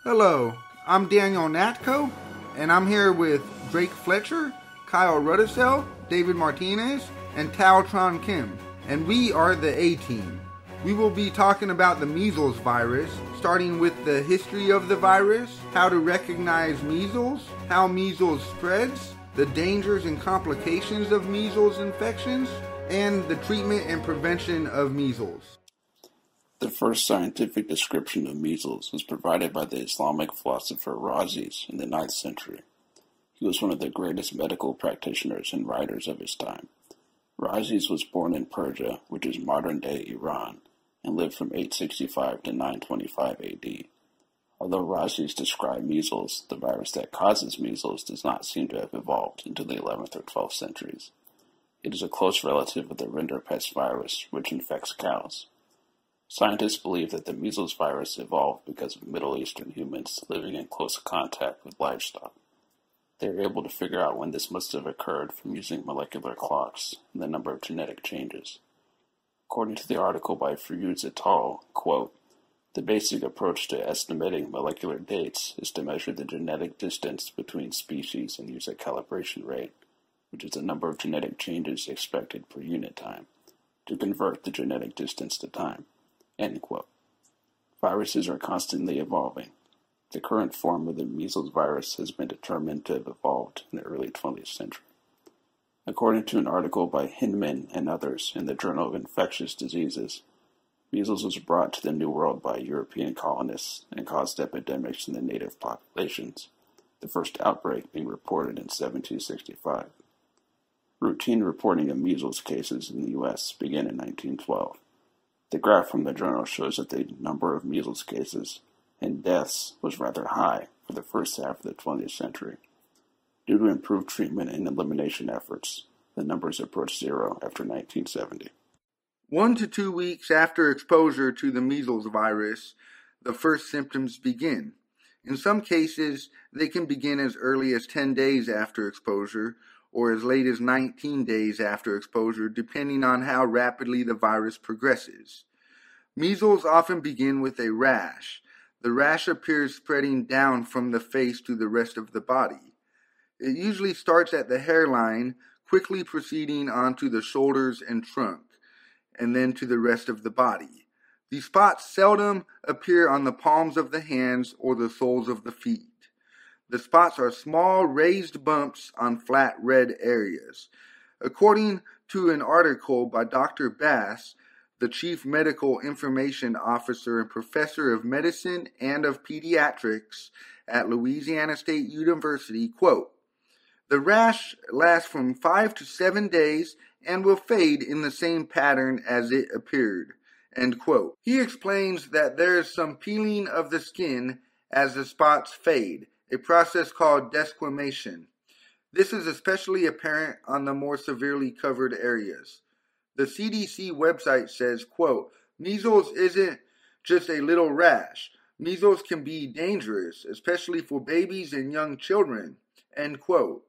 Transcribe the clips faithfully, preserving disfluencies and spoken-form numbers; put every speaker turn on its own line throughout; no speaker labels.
Hello, I'm Daniel Natko, and I'm here with Drake Fletcher, Kyle Rudisell, David Martinez, and Tao-Tron Kim, and we are the A-Team. We will be talking about the measles virus, starting with the history of the virus, how to recognize measles, how measles spreads, the dangers and complications of measles infections, and the treatment and prevention of measles.
The first scientific description of measles was provided by the Islamic philosopher Rhazes in the ninth century. He was one of the greatest medical practitioners and writers of his time. Rhazes was born in Persia, which is modern-day Iran, and lived from eight sixty-five to nine twenty-five A D. Although Rhazes described measles, the virus that causes measles does not seem to have evolved until the eleventh or twelfth centuries. It is a close relative of the rinderpest virus, which infects cows. Scientists believe that the measles virus evolved because of Middle Eastern humans living in close contact with livestock. They were able to figure out when this must have occurred from using molecular clocks and the number of genetic changes. According to the article by Firouz et al., quote, "The basic approach to estimating molecular dates is to measure the genetic distance between species and use a calibration rate, which is the number of genetic changes expected per unit time, to convert the genetic distance to time." End quote. Viruses are constantly evolving. The current form of the measles virus has been determined to have evolved in the early twentieth century. According to an article by Hinman and others in the Journal of Infectious Diseases, measles was brought to the New World by European colonists and caused epidemics in the native populations, the first outbreak being reported in seventeen sixty-five. Routine reporting of measles cases in the U S began in nineteen twelve. The graph from the journal shows that the number of measles cases and deaths was rather high for the first half of the twentieth century. Due to improved treatment and elimination efforts, the numbers approached zero after nineteen seventy.
One to two weeks after exposure to the measles virus, the first symptoms begin. In some cases, they can begin as early as ten days after exposure, or as late as nineteen days after exposure, depending on how rapidly the virus progresses. Measles often begin with a rash. The rash appears spreading down from the face to the rest of the body. It usually starts at the hairline, quickly proceeding onto the shoulders and trunk, and then to the rest of the body. These spots seldom appear on the palms of the hands or the soles of the feet. The spots are small raised bumps on flat red areas. According to an article by Doctor Bass, the Chief Medical Information Officer and Professor of Medicine and of Pediatrics at Louisiana State University, quote, "The rash lasts from five to seven days and will fade in the same pattern as it appeared," end quote. He explains that there is some peeling of the skin as the spots fade, a process called desquamation. This is especially apparent on the more severely covered areas. The C D C website says, quote, "Measles isn't just a little rash. Measles can be dangerous, especially for babies and young children," end quote.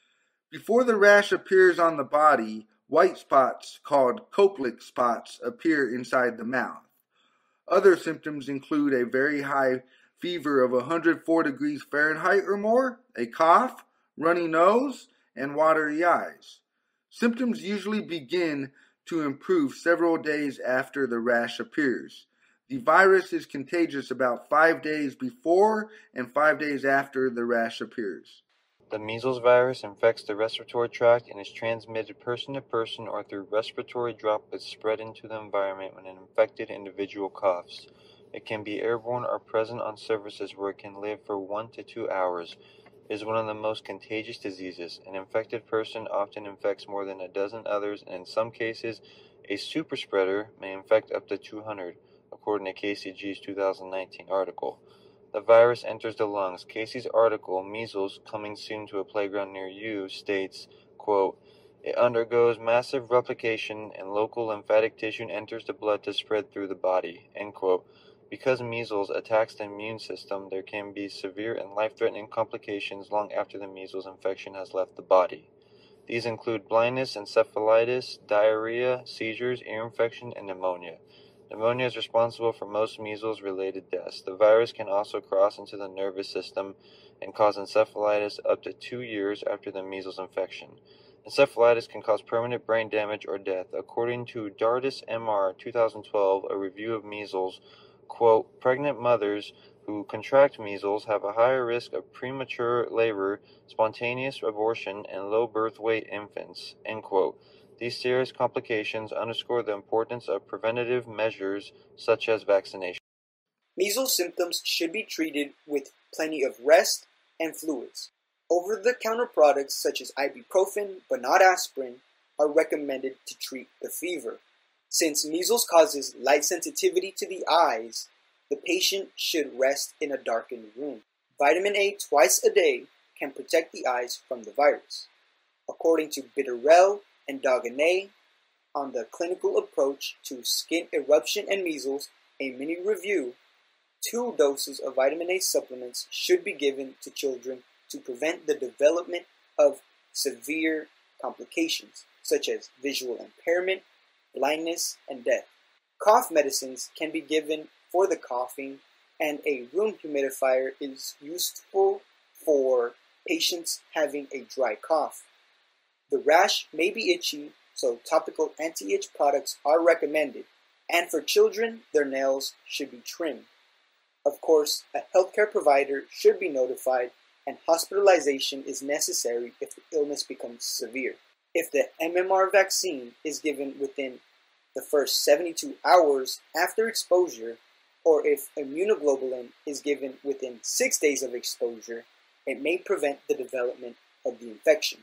Before the rash appears on the body, white spots called Koplik spots appear inside the mouth. Other symptoms include a very high fever of one hundred four degrees Fahrenheit or more, a cough, runny nose, and watery eyes. Symptoms usually begin to improve several days after the rash appears. The virus is contagious about five days before and five days after the rash appears.
The measles virus infects the respiratory tract and is transmitted person to person or through respiratory droplets spread into the environment when an infected individual coughs. It can be airborne or present on surfaces where it can live for one to two hours. It is one of the most contagious diseases. An infected person often infects more than a dozen others, and in some cases, a superspreader may infect up to two hundred, according to K C G's two thousand nineteen article. The virus enters the lungs. Casey's article, "Measles Coming Soon to a Playground Near You," states, quote, "It undergoes massive replication and local lymphatic tissue enters the blood to spread through the body," end quote. Because measles attacks the immune system, there can be severe and life-threatening complications long after the measles infection has left the body. These include blindness, encephalitis, diarrhea, seizures, ear infection, and pneumonia. Pneumonia is responsible for most measles-related deaths. The virus can also cross into the nervous system and cause encephalitis up to two years after the measles infection. Encephalitis can cause permanent brain damage or death. According to Dardis M R twenty twelve, a review of measles, quote, pregnant mothers who contract measles have a higher risk of premature labor, spontaneous abortion, and low birth weight infants, end quote. These serious complications underscore the importance of preventative measures such as vaccination.
Measles symptoms should be treated with plenty of rest and fluids. Over-the-counter products such as ibuprofen, but not aspirin, are recommended to treat the fever. Since measles causes light sensitivity to the eyes, the patient should rest in a darkened room. Vitamin A twice a day can protect the eyes from the virus. According to Bitterell and Dagenais, on the clinical approach to skin eruption and measles, a mini review, two doses of vitamin A supplements should be given to children to prevent the development of severe complications, such as visual impairment, blindness, and death. Cough medicines can be given for the coughing, and a room humidifier is useful for patients having a dry cough. The rash may be itchy, so topical anti-itch products are recommended, and for children, their nails should be trimmed. Of course, a healthcare provider should be notified, and hospitalization is necessary if the illness becomes severe. If the M M R vaccine is given within the first seventy-two hours after exposure, or if immunoglobulin is given within six days of exposure, it may prevent the development of the infection.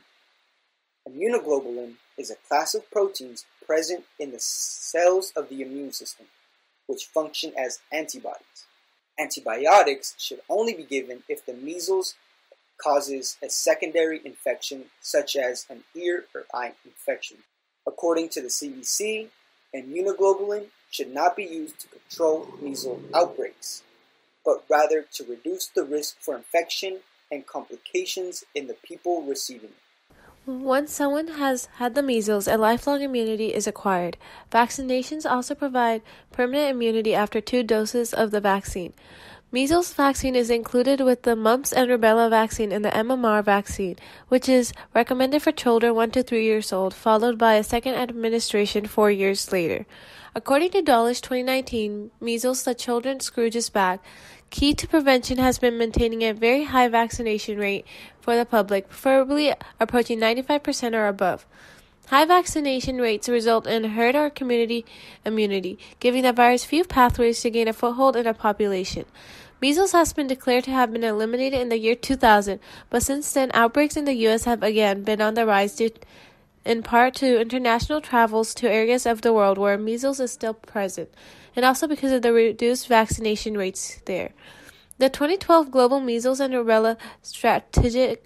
Immunoglobulin is a class of proteins present in the cells of the immune system, which function as antibodies. Antibiotics should only be given if the measles causes a secondary infection, such as an ear or eye infection. According to the C D C, immunoglobulin should not be used to control measles outbreaks, but rather to reduce the risk for infection and complications in the people receiving it.
Once someone has had the measles, a lifelong immunity is acquired. Vaccinations also provide permanent immunity after two doses of the vaccine. Measles vaccine is included with the mumps and rubella vaccine and the M M R vaccine, which is recommended for children one to three years old, followed by a second administration four years later. According to Dawlish twenty nineteen, Measles the Children's Scrooge's Back, key to prevention has been maintaining a very high vaccination rate for the public, preferably approaching ninety-five percent or above. High vaccination rates result in herd or community immunity, giving the virus few pathways to gain a foothold in a population. Measles has been declared to have been eliminated in the year two thousand, but since then outbreaks in the U S have again been on the rise due in part to international travels to areas of the world where measles is still present, and also because of the reduced vaccination rates there. The twenty twelve Global Measles and Rubella Strategic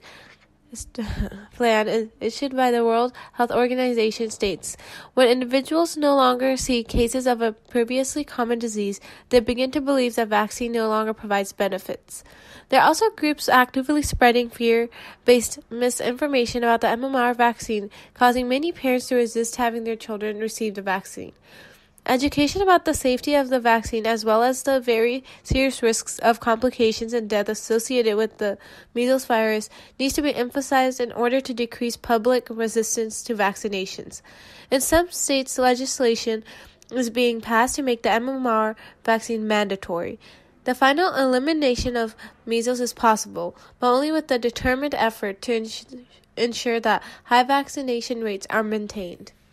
Plan issued by the World Health Organization states, when individuals no longer see cases of a previously common disease, they begin to believe that vaccine no longer provides benefits. There are also groups actively spreading fear-based misinformation about the M M R vaccine, causing many parents to resist having their children receive the vaccine. Education about the safety of the vaccine, as well as the very serious risks of complications and death associated with the measles virus, needs to be emphasized in order to decrease public resistance to vaccinations. In some states, legislation is being passed to make the M M R vaccine mandatory. The final elimination of measles is possible, but only with a determined effort to ins- ensure that high vaccination rates are maintained.